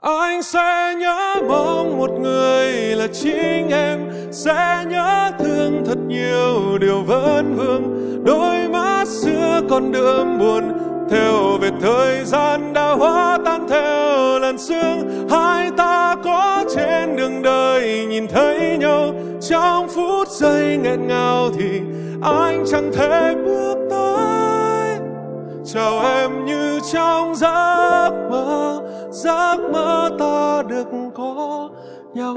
Anh sẽ nhớ mong một người là chính em, sẽ nhớ thương thật nhiều điều vấn vương. Đôi mắt xưa còn đượm buồn, theo vệt thời gian đã hóa tan theo làn sương. Hai ta có trên đường đời nhìn thấy nhau, trong phút giây nghẹn ngào thì anh chẳng thể bước tới. Chào em như trong giấc mơ ta được có nhau.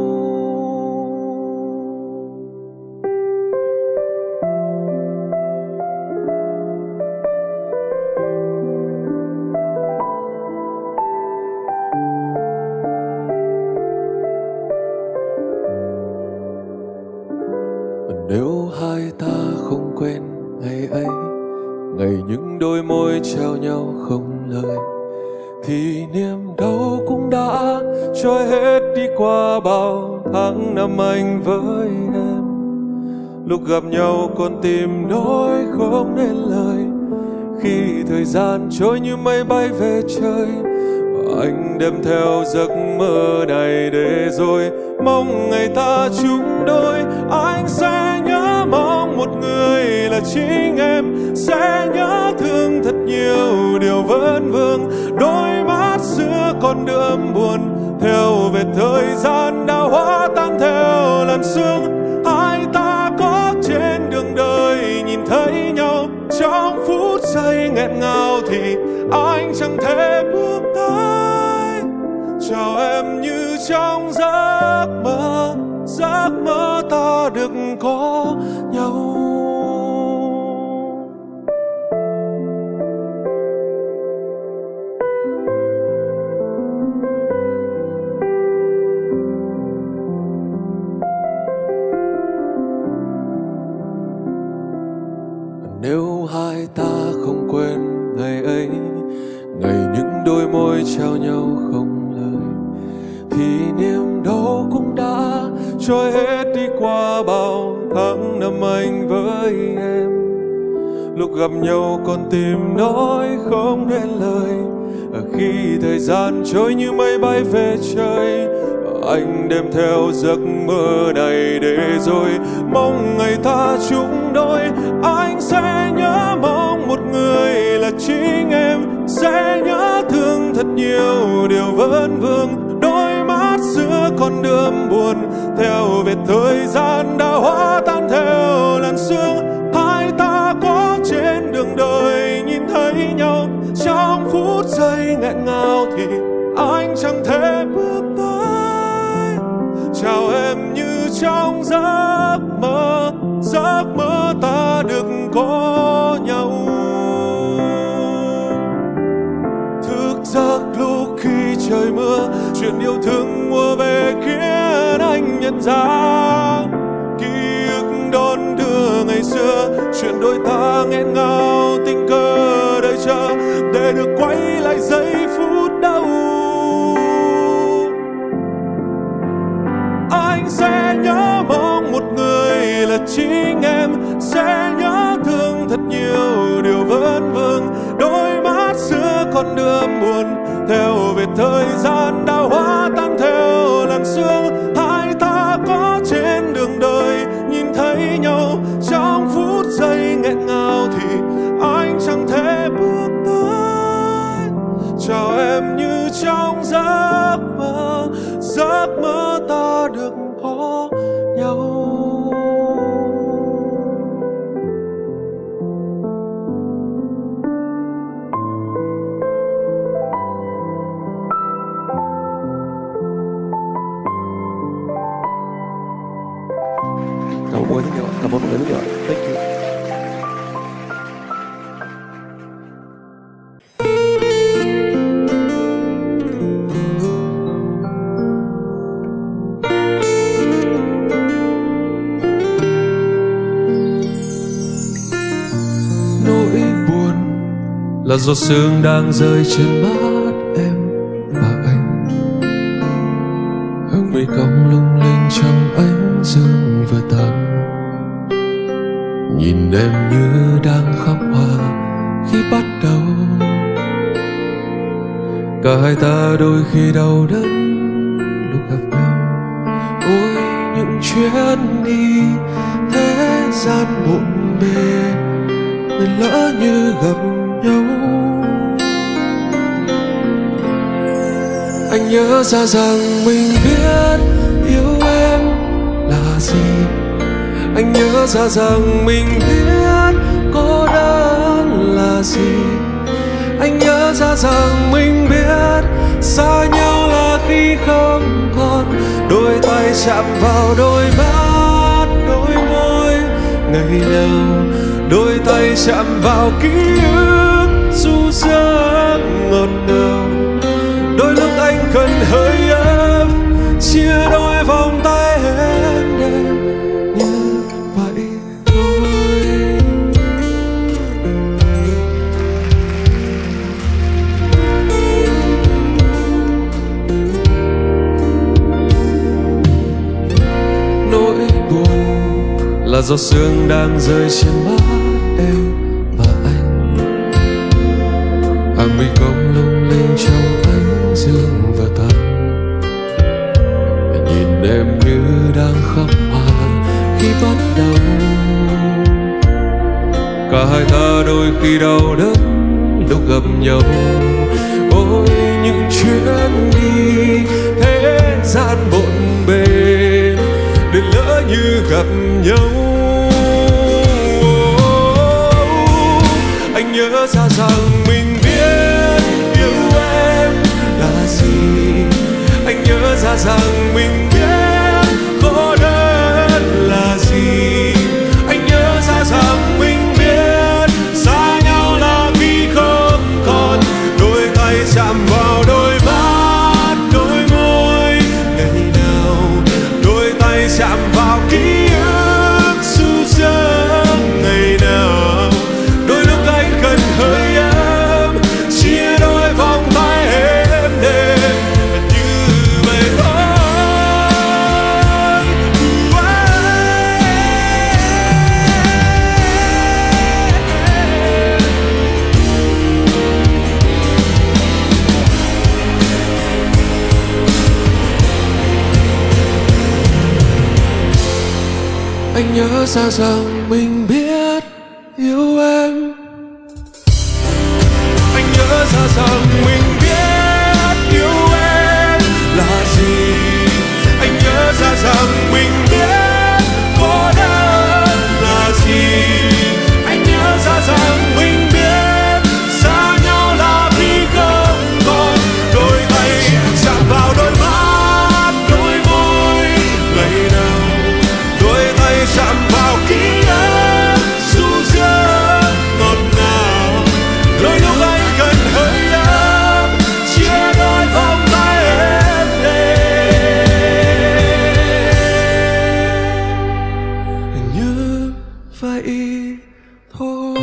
Nếu hai ta không quen ngày ấy, ngày những đôi môi trao nhau không lời, thì niềm đau cũng đã trôi hết đi qua bao tháng năm anh với em. Lúc gặp nhau con tim nói không nên lời, khi thời gian trôi như mây bay về trời. Anh đem theo giấc mơ này để rồi mong ngày ta chung đôi. Anh sẽ nhớ mong một người là chính em, sẽ nhớ thương thật nhiều điều vấn vương. Đôi mắt xưa còn đượm buồn, theo vệt thời gian đã hóa tan theo làn sương. Hai ta có trên đường đời nhìn thấy nhau, trong phút giây nghẹn ngào thì anh chẳng thể bước tới. Chào em như trong giấc mơ ta được có nhau. Nếu hai ta không quên ngày ấy, ngày những đôi môi trao nhau không lời, thì niềm đau cũng đã trôi hết đi qua bao tháng năm anh với em. Lúc gặp nhau con tim nói không nên lời, khi thời gian trôi như mây bay về trời. Anh đem theo giấc mơ này để rồi mong ngày ta chung đôi. Anh sẽ nhớ mong một người là chính em, sẽ nhớ thương thật nhiều điều vấn vương. Đôi mắt xưa còn đượm buồn, theo vệt thời gian đã hóa tan theo làn sương. Hai ta có trên đường đời nhìn thấy nhau, trong phút giây nghẹn ngào thì anh chẳng thể bước tới. Chào em như trong giấc mơ ta được có nhau. Thức giấc lúc khi trời mưa, chuyện yêu thương mùa về khiến anh nhận ra ký ức đón đưa ngày xưa. Chuyện đôi ta nghẹn ngào tình cờ đợi chờ để được quay lại giây phút đau. Anh sẽ nhớ mong một người là chính em, sẽ nhớ thương thật nhiều điều vấn vương. Đôi mắt xưa còn đượm buồn, theo vệt thời gian đã hóa tan theo làn sương. Hai ta có trên đường đời nhìn thấy nhau, trong phút giây nghẹn ngào thì anh chẳng thể bước tới. Chào em như trong giấc mơ ta được có nhau. Cảm ơn mọi người rất nhiều. Thank you. Nỗi buồn là giọt sương đang rơi trên mắt em và anh, hương mây cong lung linh trong ánh dương vừa tàn. Nhìn em như đang khóc hoa khi bắt đầu, cả Cả hai ta đôi khi đau đớn lúc gặp nhau. Ôi những chuyến đi thế gian bộn bề, nên lỡ như gặp nhau. Anh nhớ ra rằng mình biết yêu em là gì. Anh nhớ ra rằng mình biết cô đơn là gì. Anh nhớ ra rằng mình biết xa nhau là khi không còn đôi tay chạm vào đôi mắt, đôi môi. Ngày nào đôi tay chạm vào ký ức du dương ngọt ngào. Đôi lúc anh cần hơi ấm, chia đôi vòng tay em đêm như vậy thôi. Nỗi buồn là giọt sương đang rơi trên má em và anh. Hàng mi cong lung linh trong ánh dương và tan. Nhìn em như đang khóc hòa khi bắt đầu. Cả hai ta đôi khi đau đớn lúc gặp nhau. Ôi những chuyến đi thế gian bộn bề, đến lỡ như gặp nhau. Anh nhớ ra rằng mình biết yêu em là gì. Anh nhớ ra rằng mình biết cô đơn là gì. Anh nhớ ra rằng mình biết xa nhau là vì không còn đôi tay chạm vào đôi mắt, đôi môi. Ngày nào đôi tay chạm vào ký ức du dương. Ngày nào đôi lúc anh cần hơi ấm, chia đôi vòng tay êm đềm như vậy thôi. Anh nhớ ra rằng mình biết yêu em. Anh nhớ ra rằng mình biết yêu em là gì. Anh nhớ ra rằng mình biết cô đơn là gì. Anh nhớ ra rằng mình biết xa nhau là vì không còn đôi tay chạm vào đôi mắt, đôi môi. Ngày nào đôi tay chạm vào ký ức du dương ngọt ngào. Đôi lúc anh cần hơi ấm, chia đôi vòng tay em đêm như vậy thôi.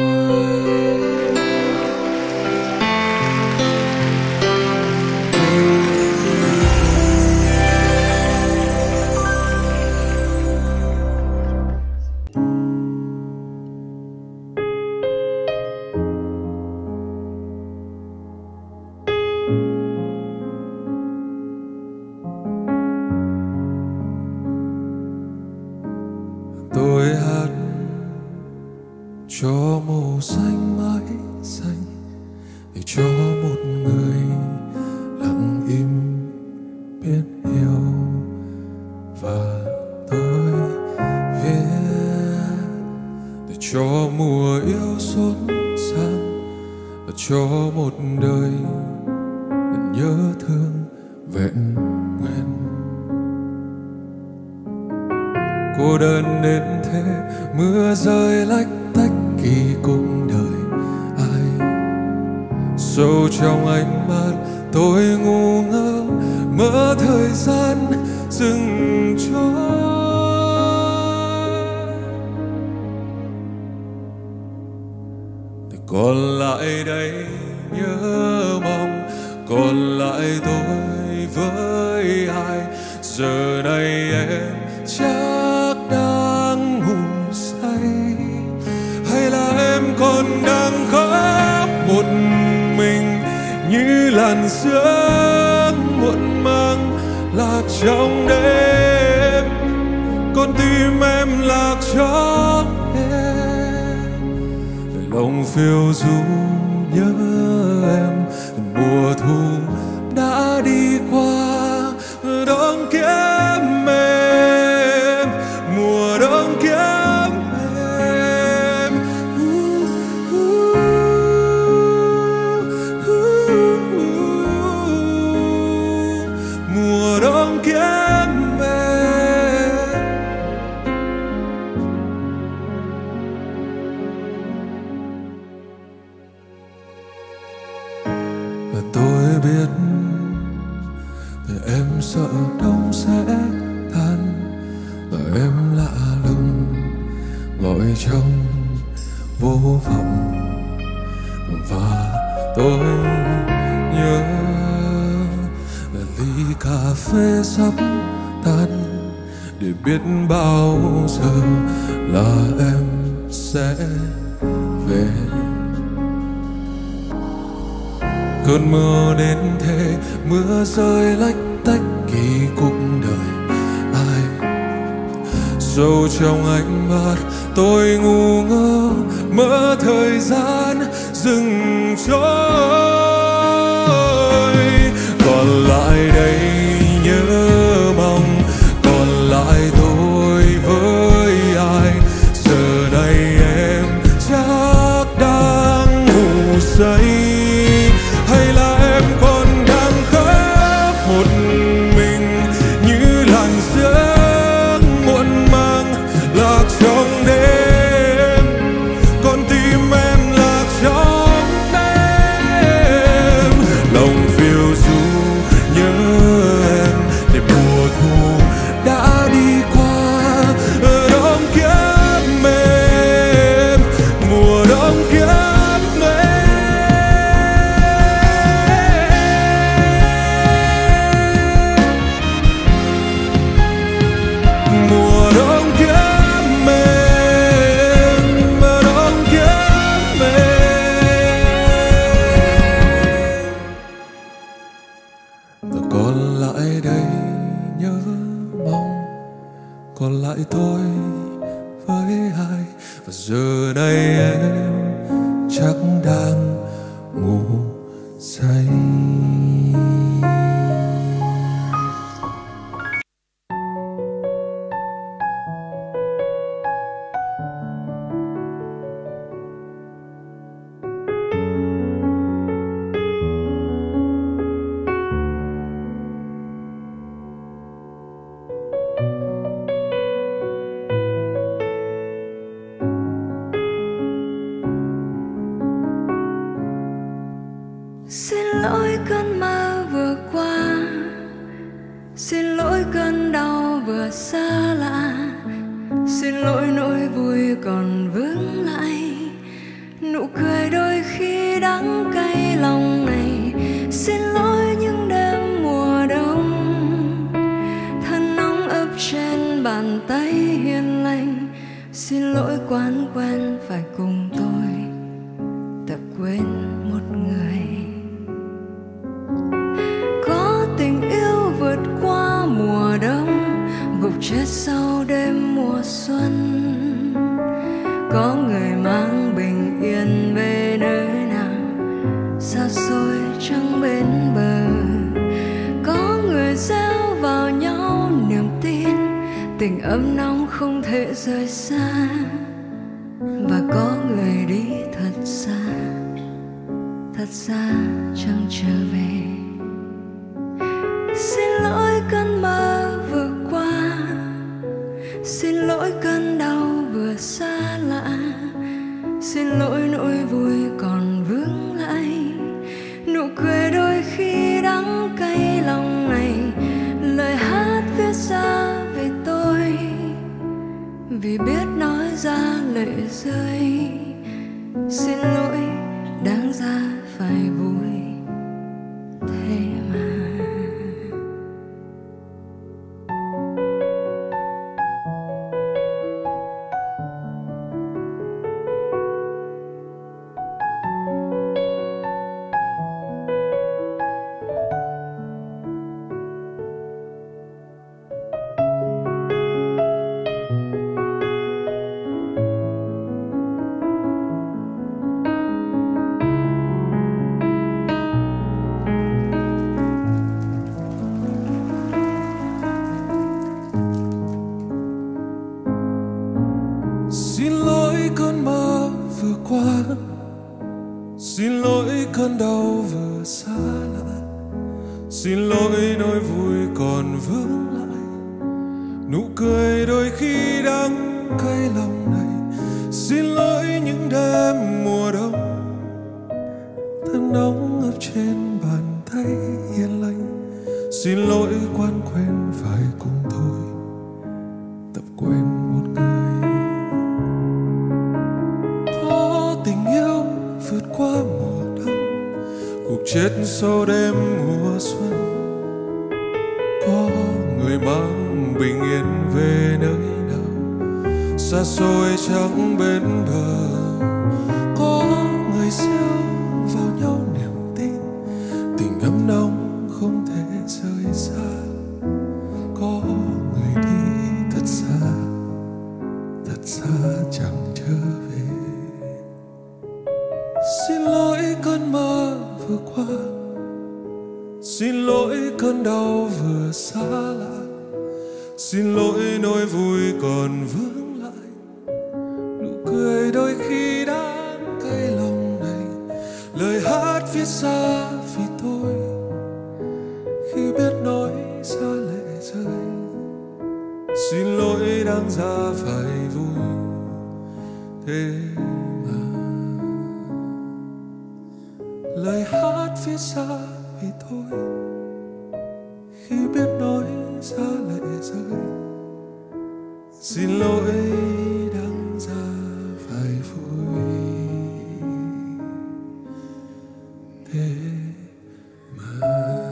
Tôi hát cho màu xanh mãi xanh, để cho một người lặng im biết yêu. Và tôi viết để cho mùa yêu xốn sang, và cho một đời nhớ thương vẹn nguyên. Cô đơn đến thế, mưa rơi lách tách kỳ cung đời ai. Sâu trong ánh mắt tôi ngu ngơ, mơ thời gian dừng trôi. Thì còn lại đây nhớ mong, còn lại tôi với ai. Giờ này em chắc đang ngủ say, hay là em còn đang khóc một mình như làn sương trong đêm, con tim em lạc trong em, lòng phiêu du nhớ em. Mùa thu đã đi qua, đông kiếm em, mùa đông kiếm em. Mùa đông kiếm em. Và tôi biết thì em sợ đông sẽ tan, và em lạ lùng gọi trong vô vọng. Và tôi nhớ là ly cà phê sắp tan, để biết bao giờ là em sẽ về. Cơn mưa đến thế, mưa rơi lách tách kỳ cuộc đời ai. Sâu trong ánh mắt tôi ngu ngơ mơ thời gian dừng trôi. Còn lại đây nhớ mong, còn lại tôi với ai. Giờ này em chắc đang ngủ say, hay là em còn đang khóc một mình như làn sương muộn màng lạc trong đêm, con tim em lạc trong đêm, lòng phiêu du nhớ em. Để mùa thu đã đi qua, đông kiếm em, mùa đông kiếm em. Mùa đông kiếm em, mùa đông kiếm em. Và còn lại đây nhớ mong, còn lại tôi với ai. Và giờ đây em chắc đang ngủ say. Xin lỗi cơn mơ vừa qua, xin lỗi cơn đau vừa xa lạ, xin lỗi nỗi vui còn vướng lại, nụ cười đôi khi đắng cay lòng này. Xin lỗi những đêm mùa đông, thân nóng ấp trên bàn tay hiền lành. Xin lỗi quán quen phải cùng tôi tập quên một người. Có tình yêu vượt qua mùa đông, gục chết sau đêm mùa xuân. Có người mang bình yên về nơi nào xa xôi trăng bên bờ. Có người gieo vào nhau niềm tin, tình ấm nóng không thể rời xa. Và có người đi thật xa chẳng trở về. Xin lỗi cơn mơ vừa qua, xin lỗi cơn đau vừa xa lạ, xin lỗi nỗi vui còn vướng lại, nụ cười đôi khi đắng cay lòng này. Lời hát viết ra về tôi, vì biết nói ra lệ rơi. Xin lỗi đáng ra phải vui thế mà. cơn đau vừa xa lạ, xin lỗi nỗi vui còn vương lại, nụ cười đôi khi đắng cay lòng này. Xin lỗi những đêm mùa đông, thân nóng ấp trên bàn tay hiền lành. Xin lỗi quan quên phải cùng thôi, tập quên một người. Có tình yêu vượt qua mùa đông, cuộc chết sau đêm mùa xuân. Có người mang bình yên về nơi nào xa xôi chẳng bên bờ. Có người gieo vào nhau niềm tin, tình ấm nóng không thể rời xa. Có người đi thật xa chẳng trở về. Xin lỗi cơn mơ vừa qua, xin lỗi cơn đau vừa xa lạ, xin lỗi nỗi vui còn vương lại, nụ cười đôi khi đáng cay lòng này. Lời hát viết ra vì tôi khi biết nói ra lệ rơi. Xin lỗi đáng ra phải vui thế mà. Lời hát viết ra vì tôi khi biết nói ra lệ rơi. Xin lỗi đáng ra phải vui thế mà.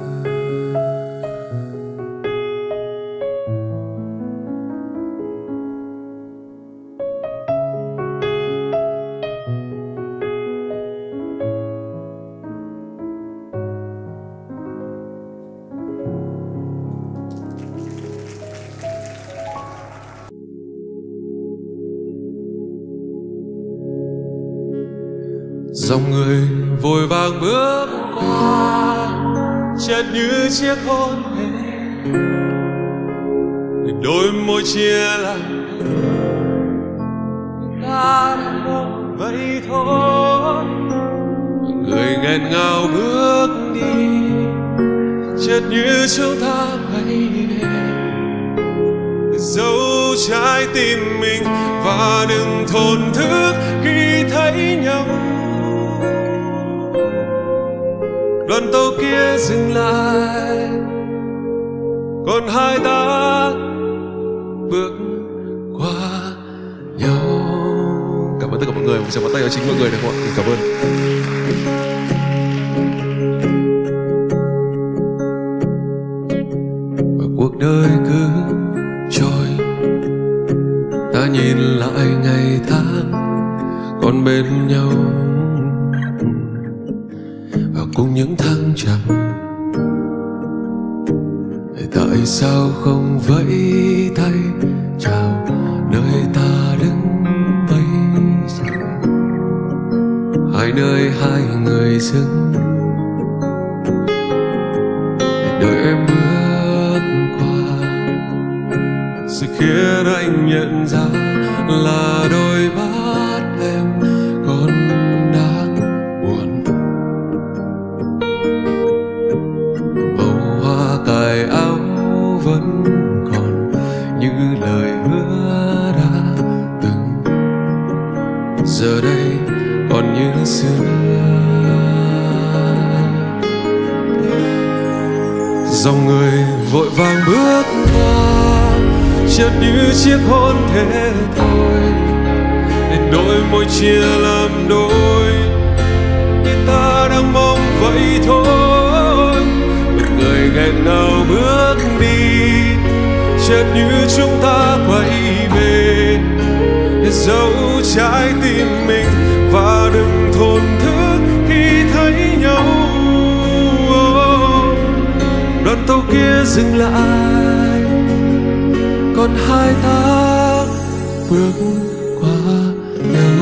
Dòng người vội vàng bước qua, chợt như chiếc hôn hề, đôi môi chia làm ta đang mong vậy thôi. Người nghẹn ngào bước đi, chợt như chúng ta quay về, giấu trái tim mình và đừng thổn thức khi thấy nhau. Đoàn tàu kia dừng lại, còn hai ta bước qua nhau. Cảm ơn tất cả mọi người. Một tràng pháo tay cho chính mọi người được không ạ? Cảm ơn. Và cuộc đời cứ trôi, ta nhìn lại ngày tháng còn bên nhau, cùng những thăng trầm. Tại sao không vẫy tay chào nơi ta đứng bây giờ? Hai nơi hai người dừng để đợi em bước qua. Sự khiến anh nhận ra là đôi mắt em còn đang buồn. Cài áo vẫn còn như lời hứa đã từng, giờ đây còn như xưa. Dòng người vội vàng bước qua, chợt như chiếc hôn thế thôi, để đôi môi chia làm đôi, như ta đang mong vậy thôi. Người nghẹn ngào bước đi, chợt như chúng ta quay về, để giấu trái tim mình và đừng thổn thức khi thấy nhau. Đoàn tàu kia dừng lại, còn hai ta bước qua nhau.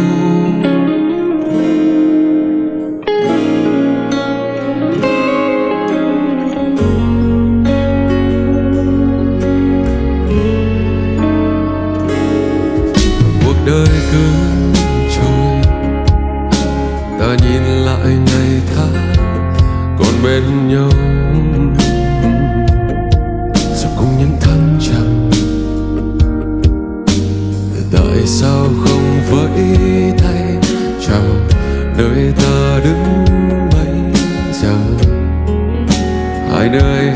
Đời cứ trôi, ta nhìn lại ngày tháng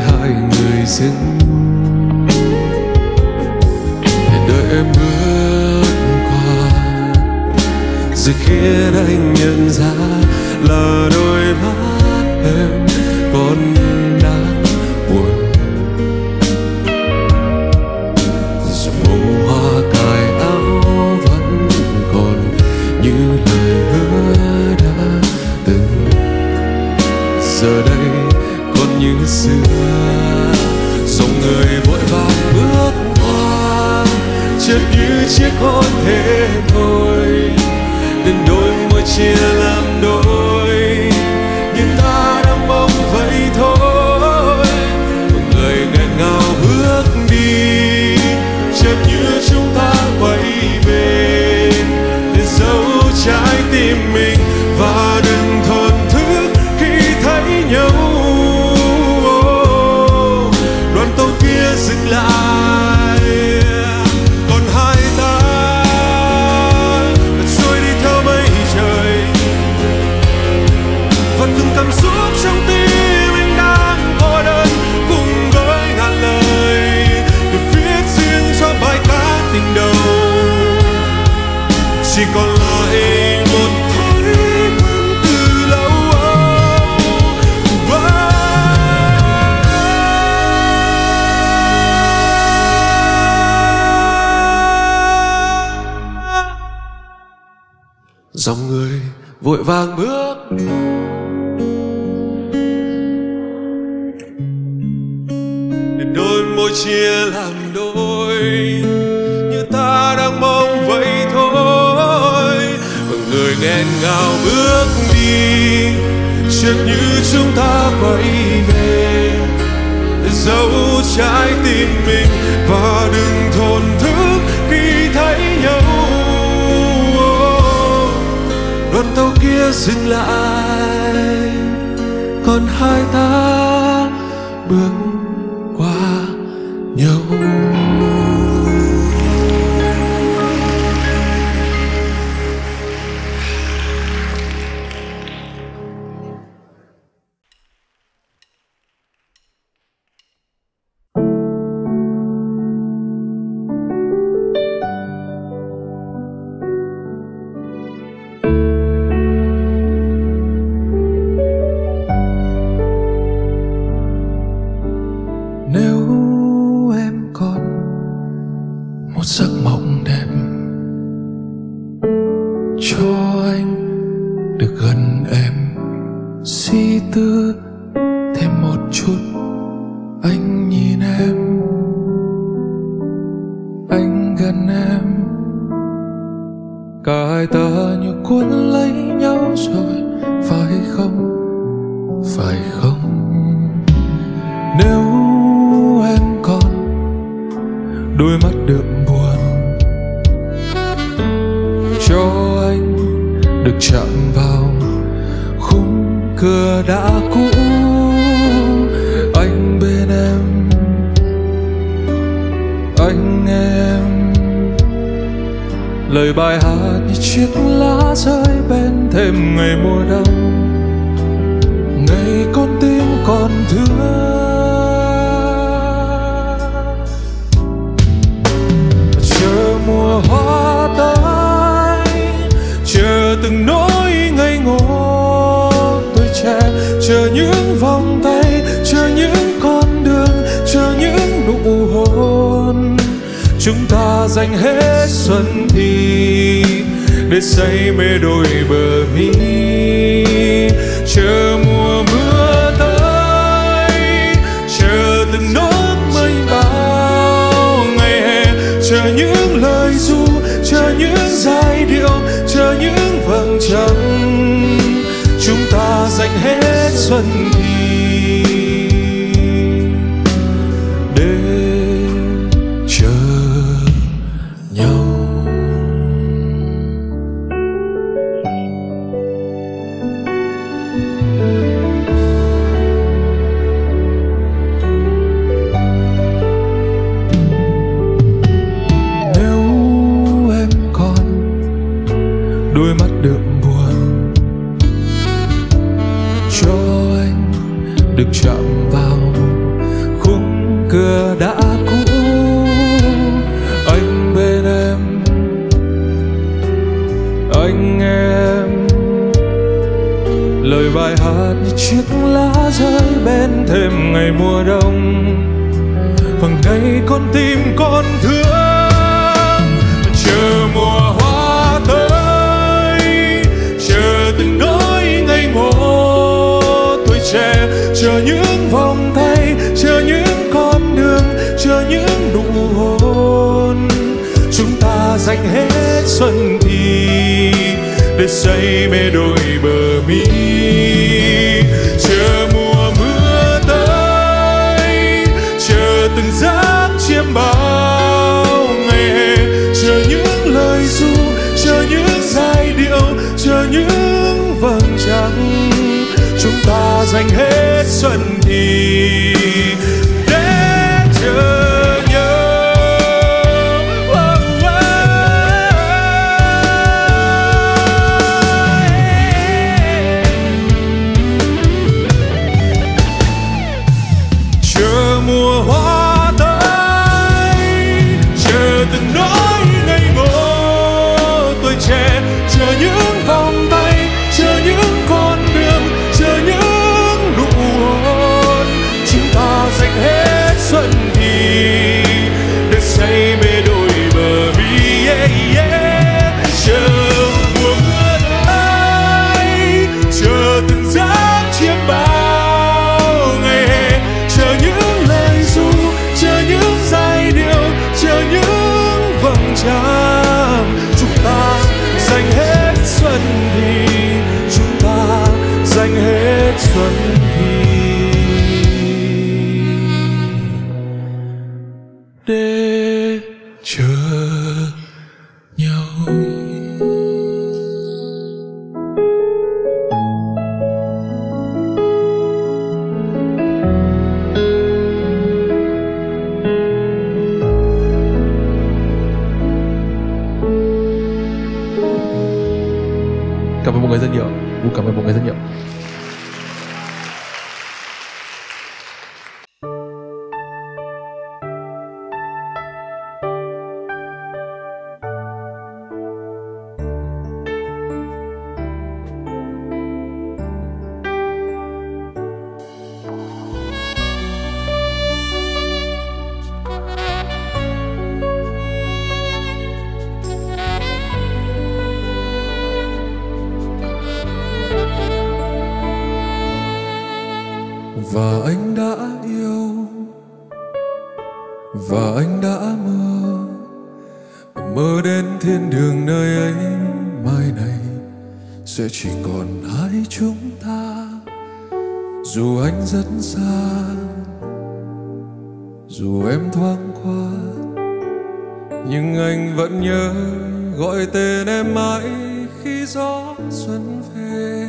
hai người dừng để đợi em bước qua, rồi khiến anh nhận ra là đôi mắt em còn đang buồn. Dù màu hoa cài áo vẫn còn như lời hứa đã từng, giờ đây còn như xưa. Dòng người vội vàng bước qua, chợt như chiếc hôn thế thôi, đến đôi môi chia làm đôi, nhưng ta đang mong vậy thôi. Một người nghẹn ngào bước đi, chợt như chúng ta quay về để giấu trái tim mình và đừng thổn thức khi thấy nhau. Đoàn tàu kia dừng lại, còn hai ta trôi đi theo mây trời, và từng cảm xúc trong tim anh đang cô đơn cùng với ngàn lời để viết riêng cho bài ca tình đầu. Chỉ còn lại một thói quen từ lâu. Dòng người vội vàng bước, để đôi môi chia làm đôi, như ta đang mong vậy thôi. Mọi người nghẹn ngào bước đi, chợt như chúng ta quay về để giấu trái tim mình và đừng thổn thức khi thấy nhau. Đoàn tàu kia dừng lại, còn hai ta bước qua nhau. Nếu em còn một giấc mộng đẹp, cho anh được gần em, suy tư thêm một chút. Anh nhìn em, anh gần em, cả hai ta như cuốn lấy nhau rồi, phải không? Phải không? Nếu em còn đôi mắt đượm buồn, cho anh được chạm vào khung cửa đã cũ. Anh bên em, anh nghe em, lời bài hát như chiếc lá rơi bên thềm ngày mùa đông. Ngày con tim còn thương, mùa hoa tới, chờ từng nỗi ngây ngô tuổi trẻ, chờ những vòng tay, chờ những con đường, chờ những nụ hôn. Chúng ta dành hết xuân thì để say mê đôi bờ mi, chờ mùa mưa tới, chờ từng nốt mây bao ngày hè, chờ những lời ru, chờ những giai điệu, chờ những vầng trăng. Chúng ta dành hết xuân thì để chờ nhau. cửa đã cũ, anh bên em, anh em. Lời bài hát như chiếc lá rơi bên thềm ngày mùa đông, và ngày con tim con thương chờ mùa hoa tới, chờ từng nỗi ngây ngô tuổi trẻ, chờ những vòng tay, chờ những con đường, chờ những nụ hôn. Chúng ta dành hết xuân thì để say mê đôi bờ mi, chờ mùa mưa tới, chờ từng giấc chiêm bao ngày hè, chờ những lời ru, chờ những giai điệu, chờ những vầng trăng. Chúng ta dành hết xuân thì để chờ nhớ. Chờ mùa hoa tới, chờ từng nỗi ngây ngô tuổi trẻ, chờ những vòng tay, chờ những con đường, chờ những nụ hôn. Chúng ta dành hết xuân thì để say mê đôi bờ mi, yeah, yeah. Chờ mùa mưa tới, chờ từng giấc chiêm bao ngày hè, chờ những lời ru, chờ những giai điệu, chờ những vầng trăng. Chúng ta dành hết xuân thì, chúng ta dành hết xuân thì để chờ nhau. Cảm ơn mọi người rất nhiều. Vũ cảm ơn mọi người rất nhiều. Và anh đã yêu, và anh đã mơ đến thiên đường nơi ấy. Mai này sẽ chỉ còn hai chúng ta, dù anh rất xa, dù em thoáng qua, nhưng anh vẫn nhớ gọi tên em mãi khi gió xuân về.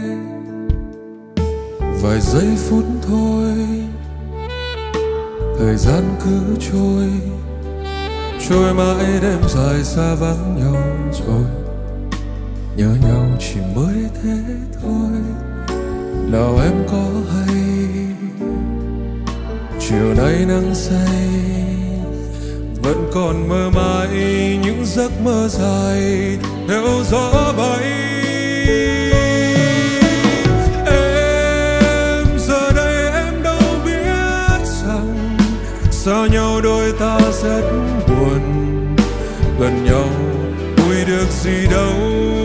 Vài giây phút thôi, thời gian cứ trôi mãi, đêm dài xa vắng nhau rồi. Nhớ nhau chỉ mới thế thôi, nào em có hay chiều nay nắng say vẫn còn mơ mãi những giấc mơ dài theo gió bay. Xa nhau đôi ta rất buồn, gần nhau vui được gì đâu.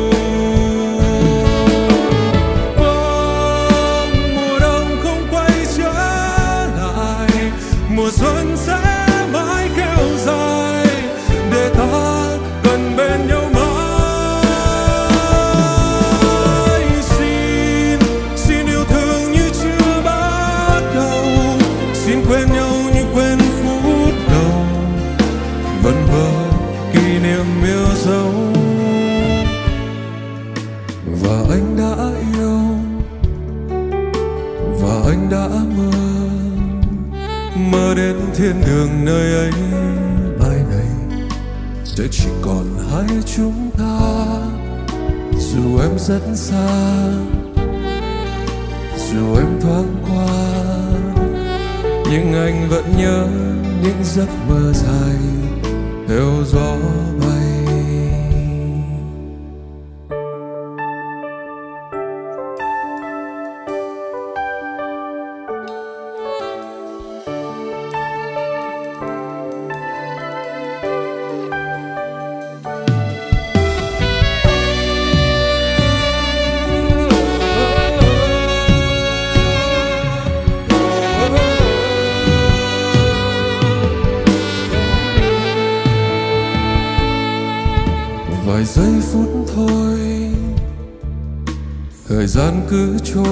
Mùa đông không quay trở lại, mùa xuân sẽ mãi kéo dài, để ta gần bên nhau mãi. Xin yêu thương như chưa bắt đầu, xin quên nhau như quên phút đầu, vẫn vơ kỷ niệm yêu dấu. Và anh đã yêu, và anh đã mơ đến thiên đường nơi ấy. Mai này sẽ chỉ còn hai chúng ta, dù em rất xa, dù em thoáng qua, nhưng anh vẫn nhớ những giấc mơ dài theo gió bay. Vài giây phút thôi, thời gian cứ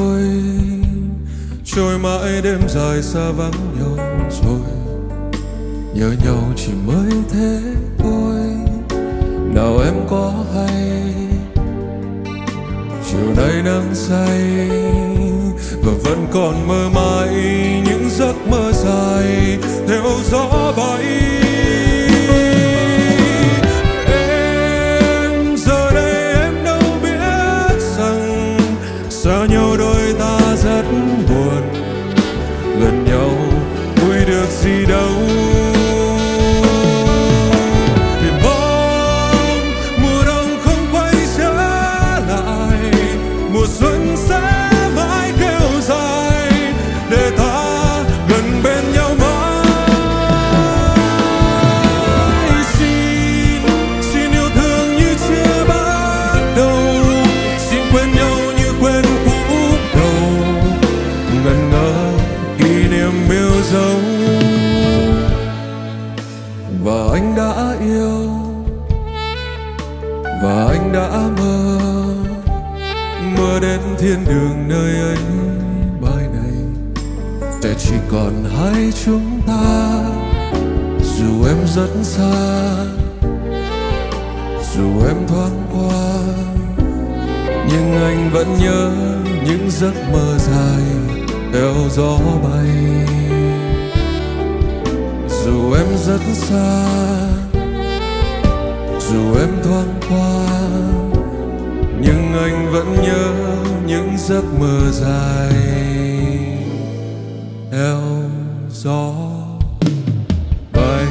trôi mãi, đêm dài xa vắng nhau rồi. Nhớ nhau chỉ mới thế thôi, nào em có hay chiều nay nắng say và vẫn còn mơ mãi những giấc mơ dài theo gió bay. Xa nhau đôi ta rất buồn, gần nhau vui được gì đâu. Để mong mùa đông không quay trở lại, mùa xuân sẽ mãi kéo dài, để ta gần bên nhau mãi. Xin yêu thương như chưa bắt đầu, xin quên nhau quên cũ đầu, ngần ngơ kỷ niệm yêu dấu. Và anh đã yêu, và anh đã mơ đến thiên đường nơi ấy mai này sẽ chỉ còn hai chúng ta. Dù em rất xa, dù em thoáng qua, nhưng anh vẫn nhớ những giấc mơ dài theo gió bay. Dù em rất xa, dù em thoáng qua, nhưng anh vẫn nhớ những giấc mơ dài theo gió bay.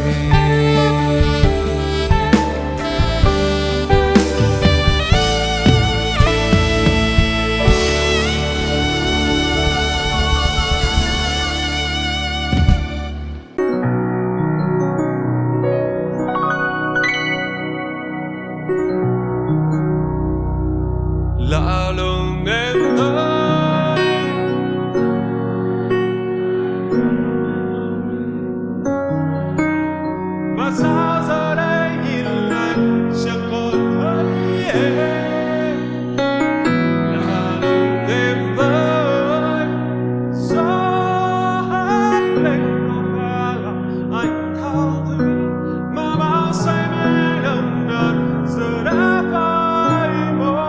Lạ lùng em ơi, mà sao giờ đây nhìn lại chẳng còn thấy em. Lạ lùng em ơi, gió hát lên ngọt ngào anh thao thức, mà bao say mê đậm đà giờ đã phai màu.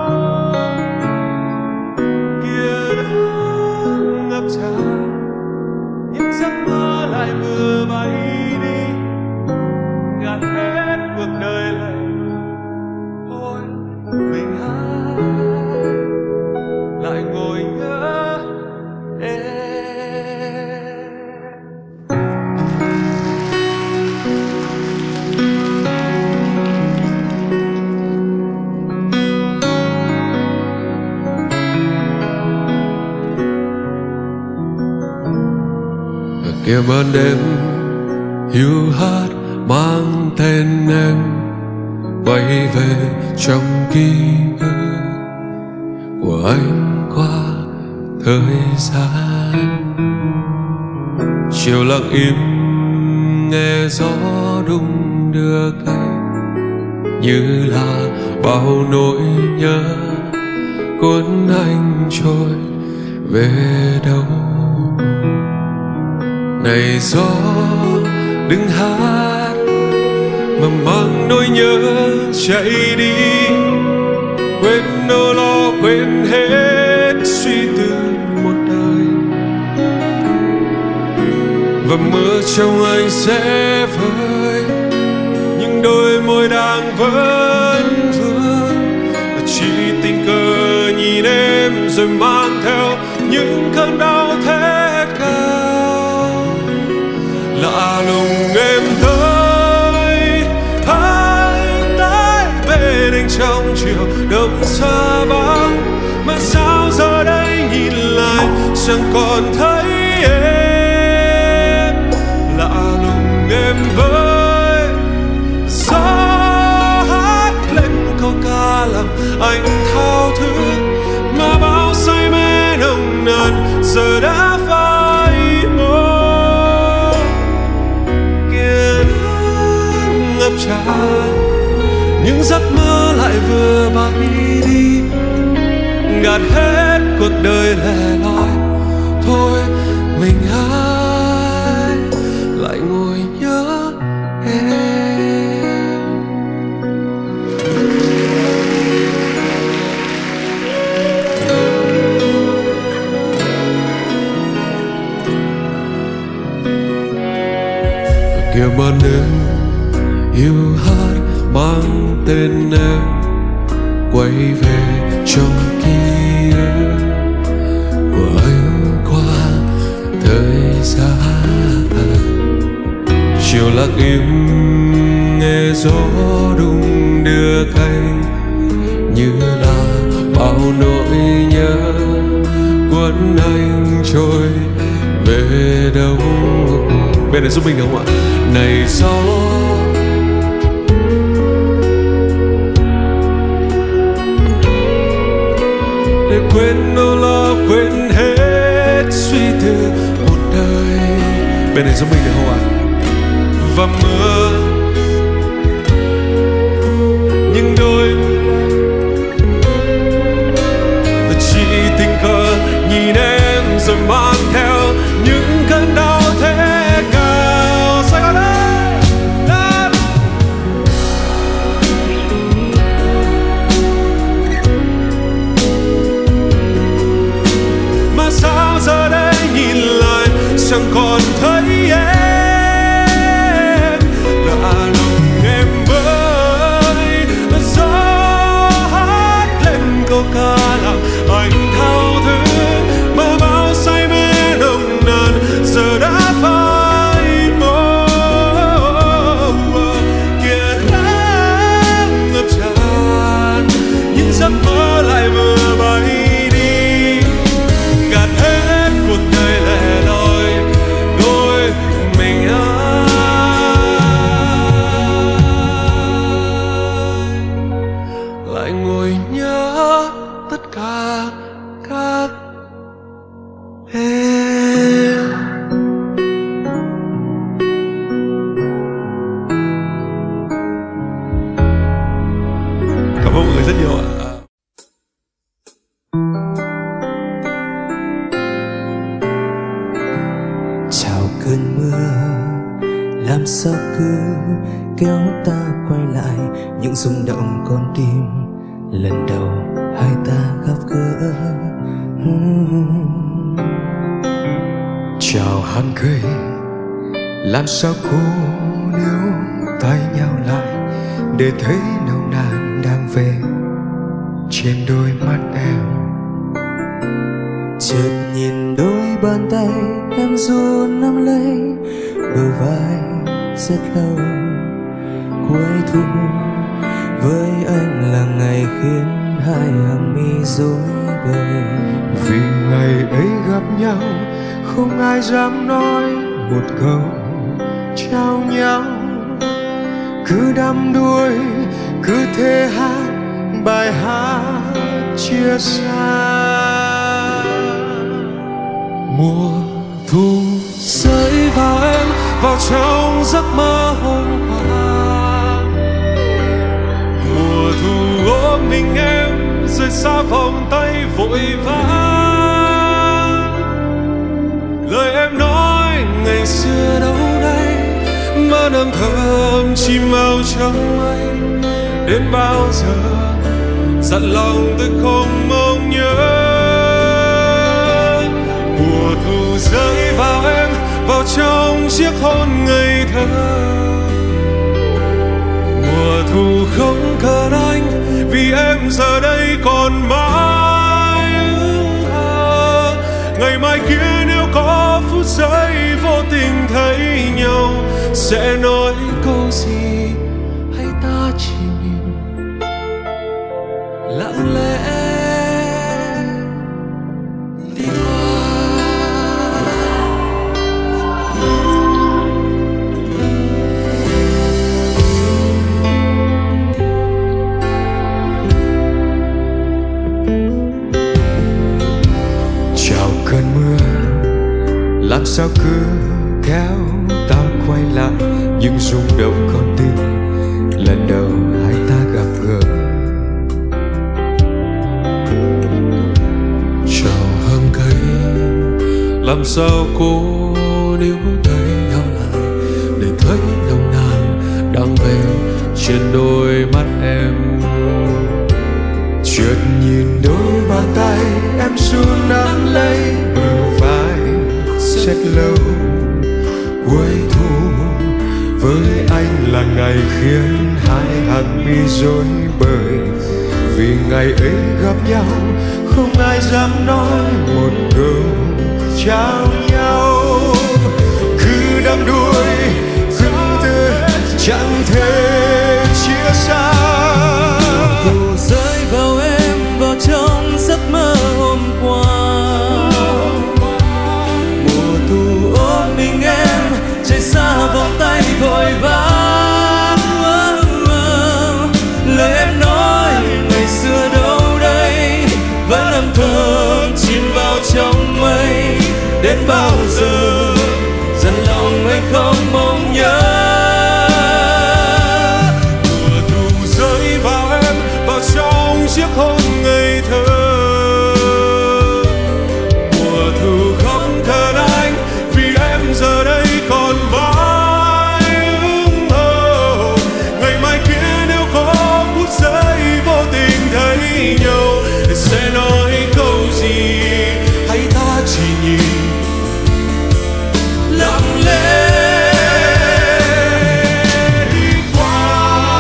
Những giấc mơ lại vừa bay đi, gạt hết cuộc đời này. Ôi mình hai lại ngồi nhớ em. Kia ban đêm hiu hắt mang tên em quay về trong ký ức của anh qua thời gian. Chiều lặng im nghe gió đung đưa cây, như là bao nỗi nhớ cuốn anh trôi về đâu. Này gió đừng hát mà mang nỗi nhớ chạy đi, quên nỗi lo quên hết suy tư một đời. Và mưa trong anh sẽ vơi, nhưng đôi môi đang vấn vương. Và chỉ tình cờ nhìn em rồi mang theo những cơn đau thét cao. lạ lùng em tới bên anh trong chiều đông xa vắng, mà sao giờ đây nhìn lại chẳng còn thấy em. Lạ lùng em với gió hát lên câu ca làm anh thao thức, mà bao say mê nồng nàn giờ đã phai màu. Kia ngập tràn những giấc mơ lại vừa bay đi, gạt hết cuộc đời lẻ loi. Thôi mình ai lại ngồi nhớ em. Kia màn đêm yêu hát mang tên em quay về trong ký ức của anh qua thời gian. Chiều lặng im nghe gió đung đưa cánh, như là bao nỗi nhớ cuốn anh trôi về đâu. Bên này giúp mình được không ạ? Này gió để quên nỗi lo, quên hết suy tư một đời. Bên này giúp mình được không ạ? Và mưa nhưng đôi tôi chỉ tình cờ nhìn em rồi mang theo những cơn đau thế cao. Sài Gòn ơi, mà sao giờ đây nhìn lại chẳng còn thấy em. Lạ lùng em với gió hát lên câu ca làm anh thao thức, mà bao say mê nồng nàn giờ đã phai màu. Kia nắng ngập tràn những giấc mơ lại vừa bay đi, gạt hết cuộc đời lẻ loi. Đôi mình ai lại ngồi nhớ tất cả các em. Cảm ơn mọi người rất nhiều ạ. Chào cơn mưa làm sao cứ kéo ta quay lại những rung động con tim lần đầu hai ta gặp gỡ. Chào hàng cây làm sao cô níu tay nhau lại để thấy nồng nàn đang về trên đôi mắt em. Chợt nhìn đôi bàn tay em run nắm lấy đôi vai rất lâu. Cuối thu với anh là ngày khiến hai hàng mi rối bời. Vì ngày ấy gặp nhau không ai dám nói một câu trao nhau, cứ đắm đuối cứ thế hát bài hát chia xa. Mùa thu rơi vào em, vào trong giấc mơ hôm qua. Mùa thu ôm mình em rời xa vòng tay vội vã. Lời em nói ngày xưa đâu đây, mơ âm thầm chìm vào trong mây. Đến bao giờ dặn lòng tôi không mong nhớ. Mùa thu rơi vào em, vào trong chiếc hôn ngây thơ. Mùa thu không cần anh, vì em giờ đây còn mãi ước mơ. Ngày mai kia nếu có phút giây vô tình thấy nhau, sẽ nói câu gì, hay ta chỉ nhìn lặng lẽ đi qua. Chào cơn mưa, làm sao cứ kéo ta quay lại những rung động con tim lần đầu hai ta gặp gỡ. Chào hương cây, làm sao cô níu tay nhau lại để thấy nồng nàn đang về trên đôi mắt em. Chợt nhìn đôi bàn tay em run nắm lấy bờ vai rất lâu. Cuối thu với anh là ngày khiến hai hàng mi rối bời, vì ngày ấy gặp nhau không ai dám nói một câu chào nhau. Cứ đắm đuối cứ từ chẳng thể chia xa. Mùa rơi vào em vào trong giấc mơ hôm qua. Mùa thu ôm mình em chạy xa vòng tay vội vã. Lời em nói ngày xưa đâu đây vẫn âm thầm chìm vào trong mây. Đến bao giờ dần lòng anh không mong nhớ. Mùa thu rơi vào em vào trong chiếc hôn ngây thơ. Mùa thu không cần anh vì em giờ đây còn mãi ước mơ. Ngày mai kia nếu có phút giây vô tình thấy nhau sẽ nói câu gì, hay ta chỉ nhìn lặng lẽ đi qua.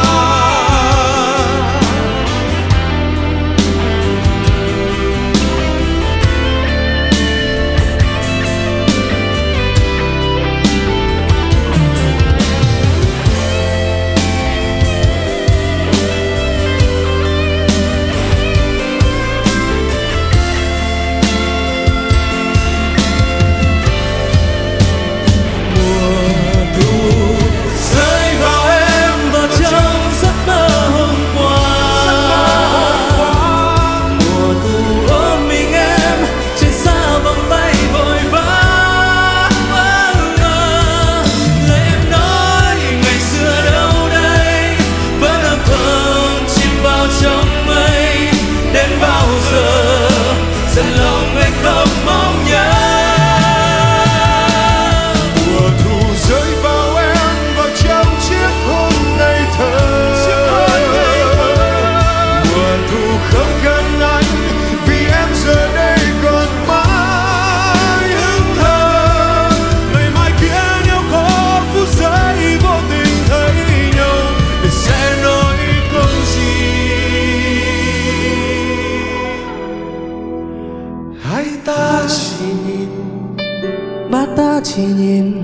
Ta chỉ nhìn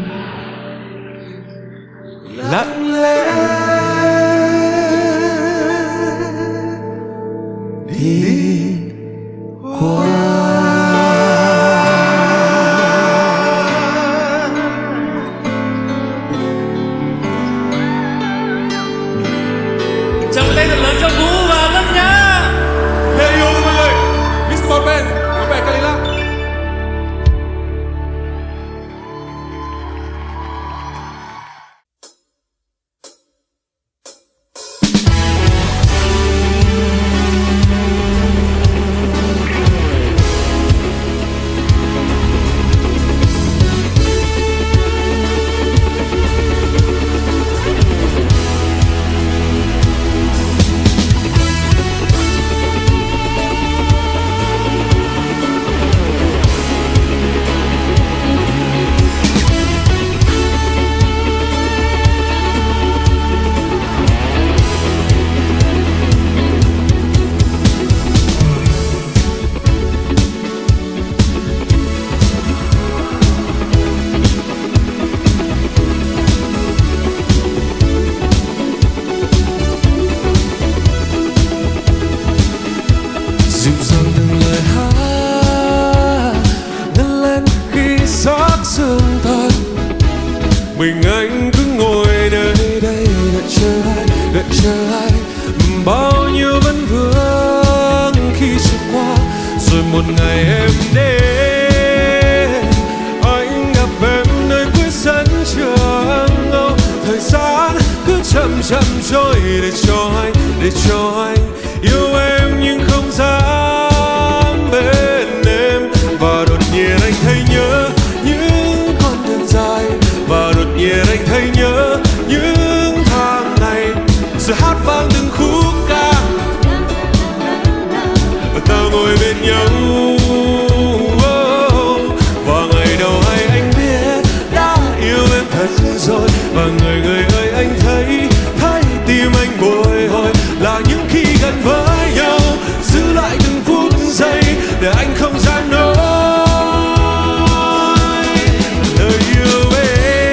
lặng lẽ đi qua. Chào tay thật lớn cho Vũ và Lâm nhá. Hey yo mọi người, Mr. Bobben, có vẻ Kalila. đợi chờ ai. Bao nhiêu vấn vương khi trôi qua, rồi một ngày em đến, anh gặp em nơi cuối sân trường. Thời gian cứ chậm chậm trôi để cho anh yêu em nhưng không dám bên em. Và đột nhiên anh thấy nhớ những con đường dài, và đột nhiên anh thấy nhớ những tháng ngày, rồi hát vang từng khúc ca và ta ngồi bên nhau. Và ngày đầu hay anh biết đã yêu em thật rồi, và người ơi anh thấy tim anh bồi hồi là những khi gần với nhau, giữ lại từng phút giây để anh không dám nói lời yêu em.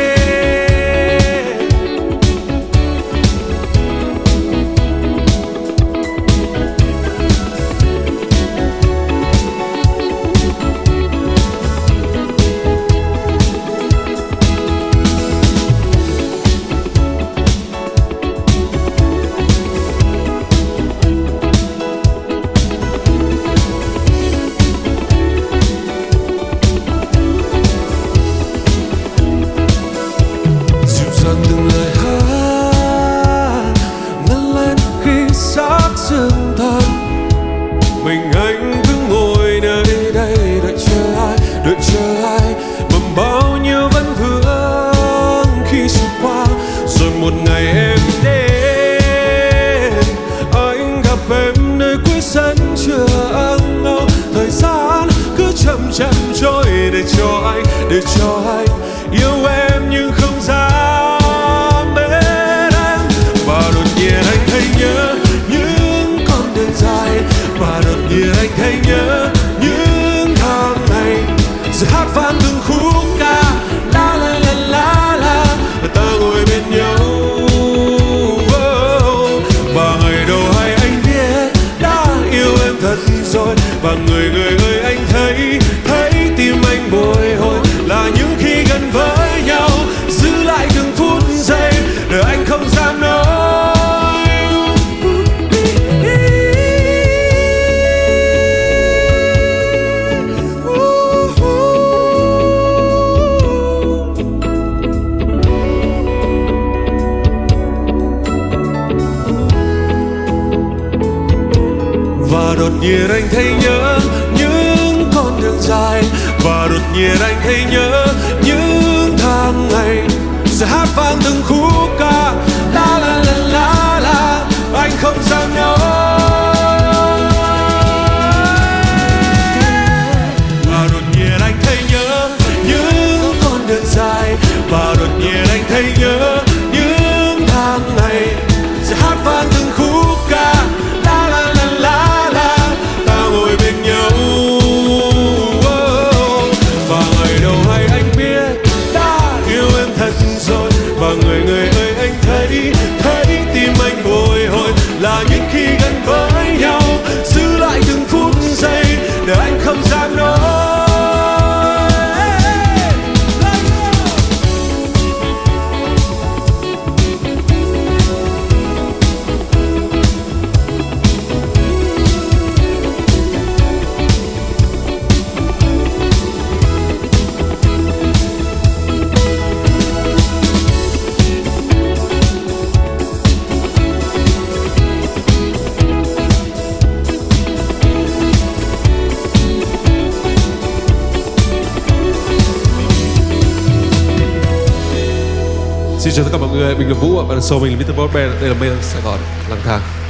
Mình anh cứ ngồi nơi đây đợi chờ ai, bằng bao nhiêu vấn vương khi trôi qua, rồi một ngày em đến, anh gặp em nơi cuối sân trường. Thời gian cứ chậm chậm trôi để cho anh yêu em nhưng không dám bên em. Và đột nhiên anh thấy nhớ những con đường dài, và đột nhiên anh thấy nhớ những tháng ngày, rồi hát vang từng khúc ca la la la la la, ta ngồi bên nhau. Và ngày đầu hay anh biết đã yêu em thật rồi, và người ơi anh thấy tim anh bồi hồi là những khi gần với nhau, giữ lại từng phút giây để anh không dám nói. Và đột nhiên anh thấy nhớ những con đường dài, và đột nhiên anh thấy nhớ những tháng ngày, rồi hát vang từng khúc ca la la la la la, anh không dám nói. Và đột nhiên anh thấy nhớ những con đường dài, và đột nhiên anh thấy nhớ những tháng ngày, rồi hát vang từng khúc ca la la la la la, ta ngồi bên nhau. Và ngày đầu hay anh biết đã yêu em thật rồi, và người ơi anh thấy tim anh bồi hồi là những khi gần với nhau, giữ lại từng phút giây để anh không dám nói. Xin chào tất cả mọi người, mình là Vũ và show mình là Mr. Broadband, đây là Mây Sài Gòn lang thang.